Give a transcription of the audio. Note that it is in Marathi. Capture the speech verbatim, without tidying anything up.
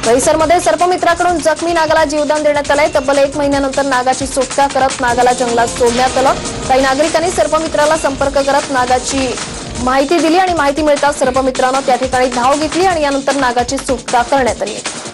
परिसरमध्ये सर्पमित्राकडून जखमी नागाला जीवदान देण्यात आलंय। तब्बल एक महिन्यानंतर नागाची सुटका करत नागाला जंगलात सोडण्यात आलं। काही नागरिकांनी सर्पमित्राला संपर्क करत नागाची माहिती दिली आणि माहिती मिळताच सर्पमित्रानं त्या ठिकाणी धाव घेतली आणि यानंतर नागाची सुटका करण्यात आली।